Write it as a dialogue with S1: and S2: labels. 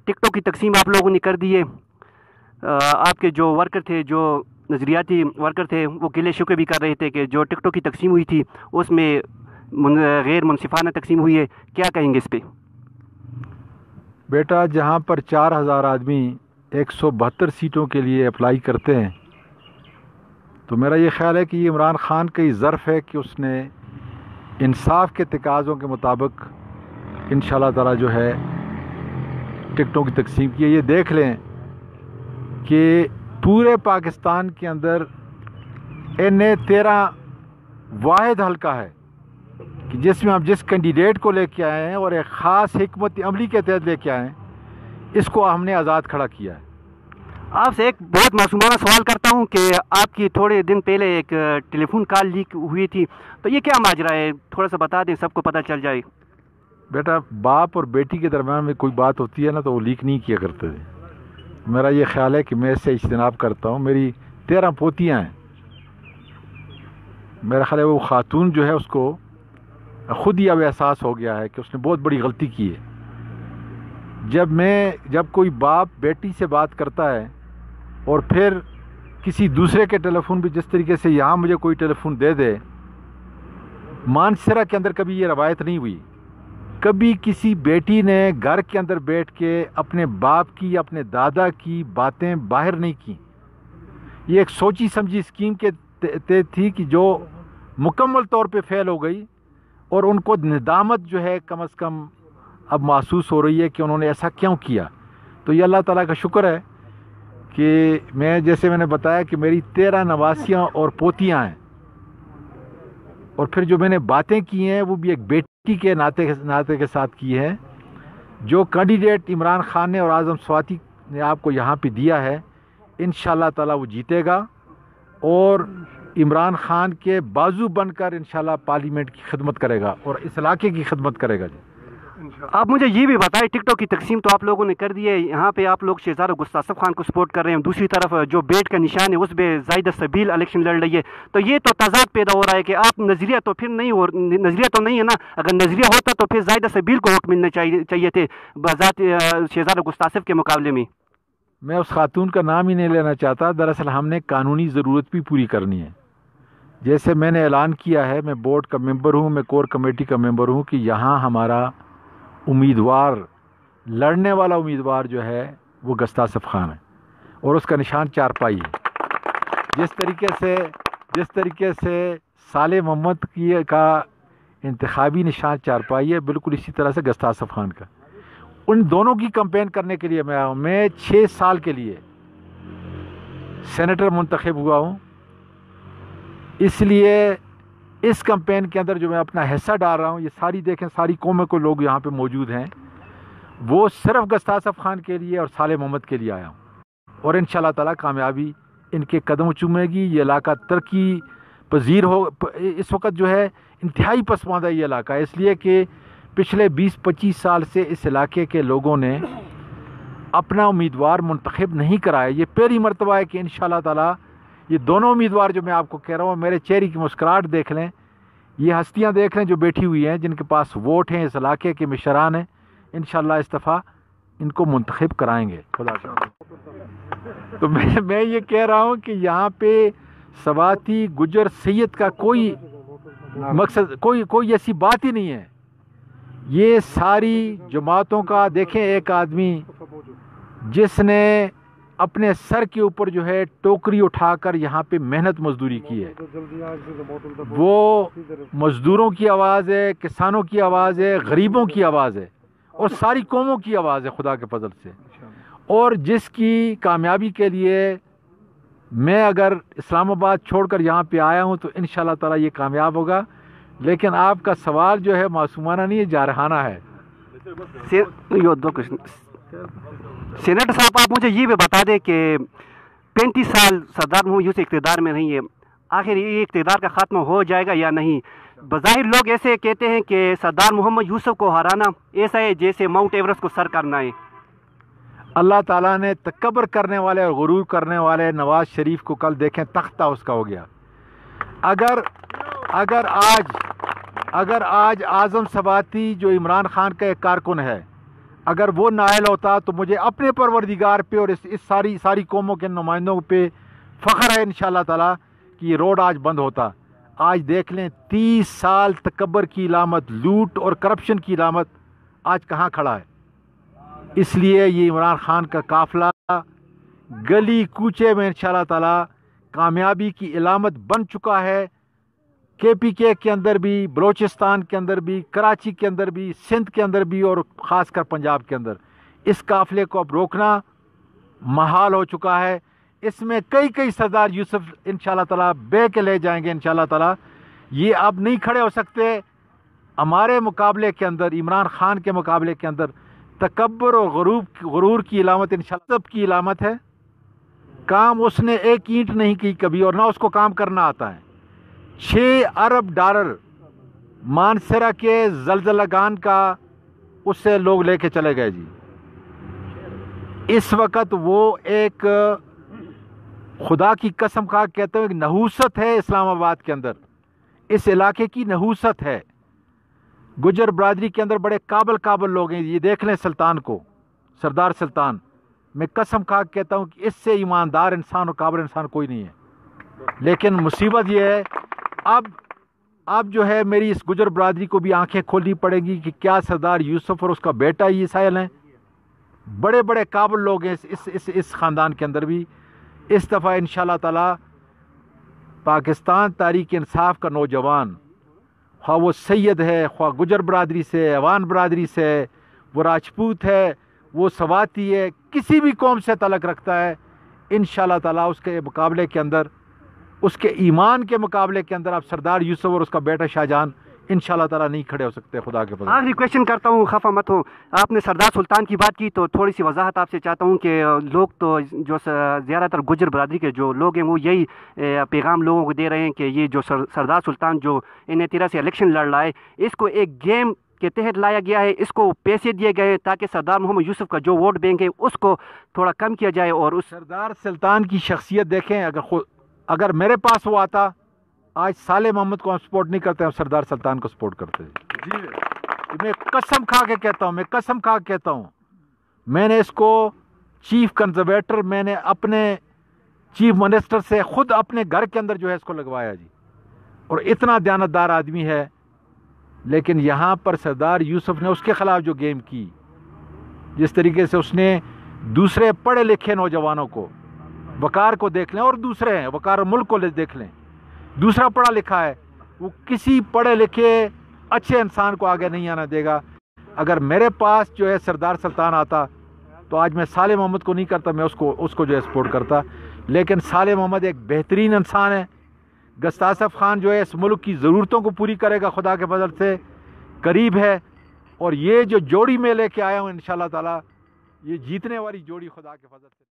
S1: ٹک talk کی تقسیم آپ لوگوں نے کر دی ہے. آپ کے جو ورکر تھے, جو نظریاتی ورکر تھے, وہ گلے شکوے بھی کر رہے تھے کہ جو ٹک ٹاک کی تقسیم ہوئی تھی اس میں غیر منصفانہ تقسیم ہوئی ہے. کیا کہیں گے اس پہ؟
S2: بیٹا, جہاں پر 4000 آدمی 172 سیٹوں کے لیے اپلائی کرتے ہیں, تو میرا یہ خیال ہے کہ یہ عمران خان کا ہی ظرف ہے کہ اس نے انصاف کے تقاضوں کے مطابق انشاءاللہ تعالی جو ہے ٹکٹوں کی تقسیم کی ہے. یہ دیکھ لیں کہ پورے پاکستان کے اندر NA13 واحد حلقہ ہے کہ جس میں ہم جس کینڈیڈیٹ کو لے کے آئے ہیں اور ایک خاص حکمت عملی کے تحت لے کے آئے ہیں, اس کو ہم نے آزاد کھڑا کیا ہے.
S1: آپ سے ایک بہت معصومانہ سوال کرتا ہوں کہ آپ کی تھوڑے دن پہلے ایک ٹیلی فون کال لیک ہوئی تھی, تو یہ کیا ماجرا ہے؟ تھوڑا سا بتا دیں, سب کو پتہ چل جائے.
S2: بیٹا, باپ اور بیٹی کے درمیان میں کوئی بات ہوتی ہے نا تو وہ لیک نہیں کیا کرتے تھے. میرا یہ خیال ہے کہ میں اس سے اجتناب کرتا ہوں. میری 13 پوتیاں ہیں. میرا خیال ہے وہ خاتون جو ہے اس کو خود ہی اب احساس ہو گیا ہے کہ اس نے بہت بڑی غلطی کی ہے. جب کوئی باپ بیٹی سے بات کرتا ہے اور پھر کسی دوسرے کے ٹیلی فون پہ جس طریقے سے یہاں مجھے کوئی ٹیلی فون دے دے, مانسرا کے اندر کبھی یہ روایت نہیں ہوئی. کبھی کسی بیٹی نے گھر کے اندر بیٹھ کے اپنے باپ کی, اپنے دادا کی باتیں باہر نہیں کی. یہ ایک سوچی سمجھی اسکیم کے تحت تھی کہ جو مکمل طور پہ فیل ہو گئی, اور ان کو ندامت جو ہے کم از کم اب محسوس ہو رہی ہے کہ انہوں نے ایسا کیوں کیا. تو یہ اللہ تعالیٰ کا شکر ہے کہ جیسے میں نے بتایا کہ میری 13 نواسیاں اور پوتیاں ہیں, اور پھر جو میں نے باتیں کی ہیں وہ بھی ایک بیٹی کے ناطے کے ساتھ کی ہیں. جو کینڈیڈیٹ عمران خان نے اور اعظم سواتی نے آپ کو یہاں پہ دیا ہے, انشاءاللہ تعالیٰ وہ جیتے گا اور عمران خان کے بازو بن کر انشاءاللہ پارلیمنٹ کی خدمت کرے گا اور اس علاقے کی خدمت کرے گا.
S1: آپ مجھے یہ بھی بتائیں, ٹک ٹاک کی تقسیم تو آپ لوگوں نے کر دی ہے, یہاں پہ آپ لوگ شہزاد گستاخ خان کو سپورٹ کر رہے ہیں, دوسری طرف جو بیٹ کا نشان ہے اس پہ زاہدہ سبیل الیکشن لڑ رہی ہے. تو یہ تو تضاد پیدا ہو رہا ہے کہ آپ نظریہ تو نہیں ہے نا. اگر نظریہ ہوتا تو پھر زاہدہ سبیل کو ووٹ ملنے چاہیے تھے بذات شہزاد گستاخ کے مقابلے میں.
S2: میں اس خاتون کا نام ہی نہیں لینا چاہتا. دراصل ہم نے قانونی ضرورت بھی پوری کرنی ہے. جیسے میں نے اعلان کیا ہے, میں بورڈ کا ممبر ہوں, میں کور کمیٹی کا ممبر ہوں, کہ یہاں ہمارا امیدوار, لڑنے والا امیدوار جو ہے وہ گستاخ خان ہے اور اس کا نشان چارپائی ہے. جس طریقے سے صالح محمد کا انتخابی نشان چارپائی ہے, بالکل اسی طرح سے گستاخ خان کا. ان دونوں کی کمپین کرنے کے لیے میں آیا ہوں. میں 6 سال کے لیے سینیٹر منتخب ہوا ہوں, اس لیے اس کمپین کے اندر جو میں اپنا حصہ ڈال رہا ہوں, یہ ساری دیکھیں ساری قوموں کو لوگ یہاں پہ موجود ہیں, وہ صرف گستاخ خان کے لیے اور صالح محمد کے لیے آیا ہوں. اور انشاءاللہ تعالیٰ کامیابی ان کے قدم چومے گی. یہ علاقہ ترقی پذیر ہو. اس وقت جو ہے انتہائی پسماندہ یہ علاقہ ہے, اس لیے کہ پچھلے 20-25 سال سے اس علاقے کے لوگوں نے اپنا امیدوار منتخب نہیں کرایا. یہ پہلی مرتبہ ہے کہ انشاءاللہ تعالیٰ یہ دونوں امیدوار جو میں آپ کو کہہ رہا ہوں, میرے چہرے کی مسکراہٹ دیکھ لیں, یہ ہستیاں دیکھ لیں جو بیٹھی ہوئی ہیں, جن کے پاس ووٹ ہیں, اس علاقے کے مشران ہیں, انشاءاللہ اس دفعہ ان کو منتخب کرائیں گے. خدا شکر. تو میں یہ کہہ رہا ہوں کہ یہاں پہ سواتی گجر سید کا کوئی مقصد, کوئی ایسی بات ہی نہیں ہے. یہ ساری جماعتوں کا دیکھیں, ایک آدمی جس نے اپنے سر کے اوپر جو ہے ٹوکری اٹھا کر یہاں پہ محنت مزدوری کی ہے, وہ مزدوروں کی آواز ہے, کسانوں کی آواز ہے, غریبوں کی آواز ہے, اور ساری قوموں کی آواز ہے خدا کے فضل سے. اور جس کی کامیابی کے لیے میں اگر اسلام آباد چھوڑ کر یہاں پہ آیا ہوں تو انشاءاللہ تعالیٰ یہ کامیاب ہوگا. لیکن آپ کا سوال جو ہے معصومانہ نہیں ہے, جارحانہ ہے.
S1: سینیٹر صاحب, آپ مجھے یہ بھی بتا دیں کہ 35 سال سردار محمد یوسف اقتدار میں نہیں ہے, آخر یہ اقتدار کا خاتمہ ہو جائے گا یا نہیں؟ بظاہر لوگ ایسے کہتے ہیں کہ سردار محمد یوسف کو ہرانا ایسا ہے جیسے ماؤنٹ ایورسٹ کو سر کرنا ہے.
S2: اللہ تعالیٰ نے تکبر کرنے والے اور غرور کرنے والے نواز شریف کو کل دیکھیں, تختہ اس کا ہو گیا. اگر آج اعظم سواتی جو عمران خان کا ایک کارکن ہے, اگر وہ نائل ہوتا تو مجھے اپنے پروردگار پہ اور اس ساری قوموں کے نمائندوں پہ فخر ہے انشاءاللہ تعالیٰ کہ یہ روڈ آج بند ہوتا. آج دیکھ لیں 30 سال تکبر کی علامت، لوٹ اور کرپشن کی علامت آج کہاں کھڑا ہے. اس لیے یہ عمران خان کا قافلہ گلی کوچے میں انشاءاللہ تعالیٰ کامیابی کی علامت بن چکا ہے. KPK کے اندر بھی، بلوچستان کے اندر بھی، کراچی کے اندر بھی، سندھ کے اندر بھی اور خاص کر پنجاب کے اندر اس قافلے کو اب روکنا محال ہو چکا ہے. اس میں کئی سردار یوسف انشاءاللہ تعالیٰ بے کے لے جائیں گے انشاءاللہ تعالیٰ. یہ اب نہیں کھڑے ہو سکتے. ہمارے مقابلے کے اندر، عمران خان کے مقابلے کے اندر تکبر اور غرور کی علامت انشاءاللہ سب کی علامت ہے. کام اس نے ایک اینٹ نہیں کی کبھی اور نہ اس کو کام کرنا آتا ہے. 6 ارب ڈالر مانسرا کے زلزلگان کا اس سے لوگ لے کے چلے گئے جی. اس وقت وہ ایک خدا کی قسم کھا کہتے ہیں ایک نحوست ہے اسلام آباد کے اندر، اس علاقے کی نحوست ہے. گجر برادری کے اندر بڑے قابل لوگ ہیں. یہ دیکھ لیں سلطان کو، سردار سلطان، میں قسم کھا کہتا ہوں کہ اس سے ایماندار انسان اور قابل انسان کوئی نہیں ہے. لیکن مصیبت یہ ہے اب جو ہے میری اس گجر برادری کو بھی آنکھیں کھولنی پڑے گی کہ کیا سردار یوسف اور اس کا بیٹا یہ سائل ہیں. بڑے قابل لوگ ہیں اس خاندان کے اندر بھی. اس دفعہ انشاءاللہ تعالی پاکستان تحریک انصاف کا نوجوان، خواہ وہ سید ہے، خواہ گجر برادری سے، اوان برادری سے، وہ راجپوت ہے، وہ سواتی ہے، کسی بھی قوم سے تعلق رکھتا ہے، انشاءاللہ تعالی اس کے مقابلے کے اندر، اس کے ایمان کے مقابلے کے اندر اب سردار یوسف اور اس کا بیٹا شاہجہان انشاءاللہ تعالیٰ نہیں کھڑے ہو سکتے. خدا کے فضل.
S1: آخری کویشچن کرتا ہوں، خفا مت ہو. آپ نے سردار سلطان کی بات کی تو تھوڑی سی وضاحت آپ سے چاہتا ہوں کہ لوگ تو جو زیادہ تر گجر برادری کے جو لوگ ہیں وہ یہی پیغام لوگوں کو دے رہے ہیں کہ یہ جو سردار سلطان جو انہیں 13 سے الیکشن لڑ رہا ہے، اس کو ایک گیم کے تحت لایا گیا ہے، اس کو پیسے دیے گئے ہیں تاکہ سردار محمد یوسف کا جو ووٹ بینک ہے اس کو تھوڑا کم کیا جائے. اور اس
S2: سردار سلطان کی شخصیت دیکھیں، اگر میرے پاس وہ آتا، آج صالح محمد کو ہم سپورٹ نہیں کرتے، ہم سردار سلطان کو سپورٹ کرتے ہیں. میں قسم کھا کے کہتا ہوں میں نے اس کو چیف کنزرویٹر، میں نے اپنے چیف منسٹر سے خود اپنے گھر کے اندر جو ہے اس کو لگوایا جی. اور اتنا دیانتدار آدمی ہے، لیکن یہاں پر سردار یوسف نے اس کے خلاف جو گیم کی، جس طریقے سے اس نے دوسرے پڑھے لکھے نوجوانوں کو، وقار کو دیکھ لیں، اور دوسرے ہیں وقار ملک کو دیکھ لیں، دوسرا پڑھا لکھا ہے، وہ کسی پڑھے لکھے اچھے انسان کو آگے نہیں آنا دے گا. اگر میرے پاس جو ہے سردار سلطان آتا تو آج میں صالح محمد کو نہیں کرتا، میں اس کو جو ہے سپورٹ کرتا. لیکن صالح محمد ایک بہترین انسان ہے. گستاصف خان جو ہے اس ملک کی ضرورتوں کو پوری کرے گا، خدا کے فضل سے قریب ہے. اور یہ جو جوڑی میں لے کے آیا ہوں انشاءاللہ تعالی، یہ جیتنے والی جوڑی خدا کے فضل سے